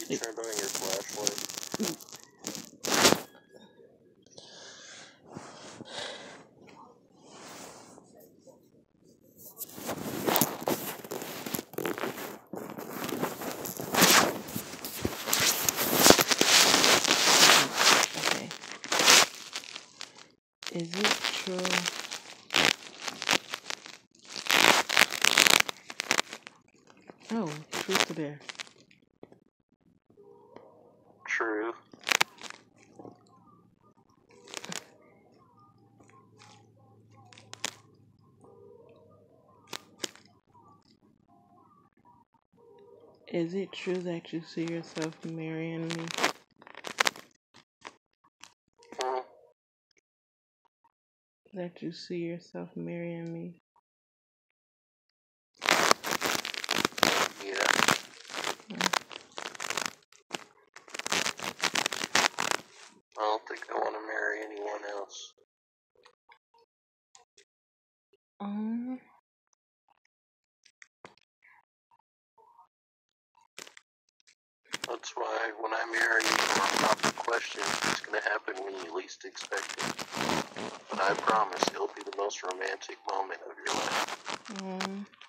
You turned on your flashlight. Okay. Is it true? Oh, truth to bear. True. Is it true that you see yourself marrying me? That you see yourself marrying me? Yeah. I don't think I want to marry anyone else. That's why when I marry you, I'm not the question. It's going to happen when you least expect it. But I promise it'll be the most romantic moment of your life.